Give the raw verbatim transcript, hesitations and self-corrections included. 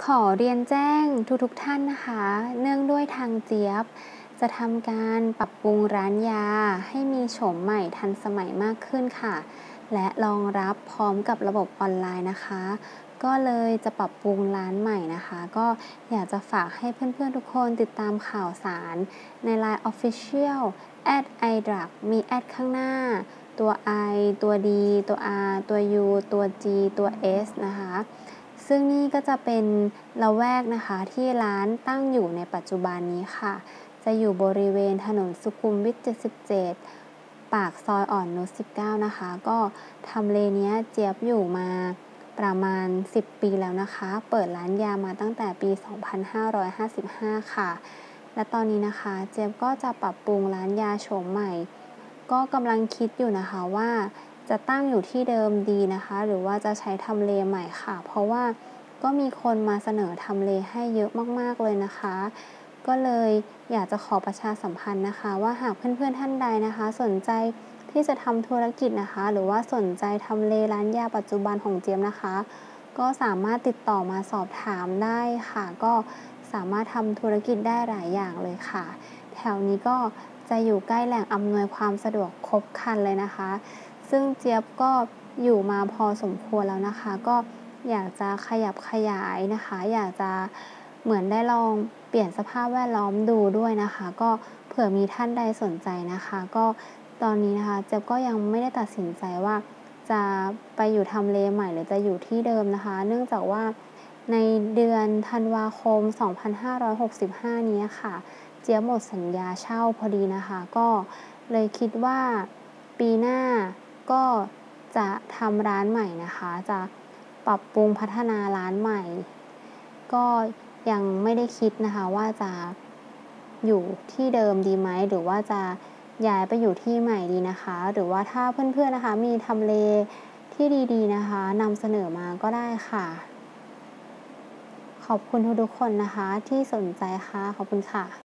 อเรียนแจ้งทุกๆท่านนะคะ เนื่องด้วยทางเจี๊ยบจะทำการปรับปรุงร้านยาให้มีโฉมใหม่ทันสมัยมากขึ้นค่ะ และรองรับพร้อมกับระบบออนไลน์นะคะ ก็เลยจะปรับปรุงร้านใหม่นะคะ ก็อยากจะฝากให้เพื่อนๆทุกคนติดตามข่าวสารใน ไลน์ Official แอท ไอ ดับเบิลยู เอ มีแอดข้างหน้า ตัว I ตัว D ตัว R ตัว U ตัว G ตัว S นะคะซึ่งนี่ก็จะเป็นละแวกนะคะที่ร้านตั้งอยู่ในปัจจุบันนี้ค่ะจะอยู่บริเวณถนนสุขุมวิทเจ็ดสิบเจ็ดปากซอยอ่อนนุชสิบเก้านะคะก็ทำเลเนี้ยเจี๊ยบอยู่มาประมาณสิบปีแล้วนะคะเปิดร้านยามาตั้งแต่ปีสองพันห้าร้อยห้าสิบห้าค่ะและตอนนี้นะคะเจี๊ยบก็จะปรับปรุงร้านยาโฉมใหม่ก็กำลังคิดอยู่นะคะว่าจะตั้งอยู่ที่เดิมดีนะคะหรือว่าจะใช้ทำเลใหม่ค่ะเพราะว่าก็มีคนมาเสนอทำเลให้เยอะมากๆเลยนะคะก็เลยอยากจะขอประชาสัมพันธ์นะคะว่าหากเพื่อนๆท่านใดนะคะสนใจที่จะทำธุรกิจนะคะหรือว่าสนใจทำเลร้านยาปัจจุบันของเจี๊ยบนะคะก็สามารถติดต่อมาสอบถามได้ค่ะก็สามารถทำธุรกิจได้หลายอย่างเลยค่ะแถวนี้ก็จะอยู่ใกล้แหล่งอำนวยความสะดวกครบครันเลยนะคะซึ่งเจี๊ยบก็อยู่มาพอสมควรแล้วนะคะก็อยากจะขยับขยายนะคะอยากจะเหมือนได้ลองเปลี่ยนสภาพแวดล้อมดูด้วยนะคะก็เผื่อมีท่านใดสนใจนะคะก็ตอนนี้นะคะเจี๊ยบก็ยังไม่ได้ตัดสินใจว่าจะไปอยู่ทำเลใหม่หรือจะอยู่ที่เดิมนะคะเนื่องจากว่าในเดือนธันวาคมสองพันห้าร้อยหกสิบห้านี้ค่ะเจี๊ยบหมดสัญญาเช่าพอดีนะคะก็เลยคิดว่าปีหน้าก็จะทำร้านใหม่นะคะจะปรับปรุงพัฒนาร้านใหม่ก็ยังไม่ได้คิดนะคะว่าจะอยู่ที่เดิมดีไหมหรือว่าจะย้ายไปอยู่ที่ใหม่ดีนะคะหรือว่าถ้าเพื่อนๆนะคะมีทำเลที่ดีๆนะคะนำเสนอมาก็ได้ค่ะขอบคุณทุกๆคนนะคะที่สนใจค่ะขอบคุณค่ะ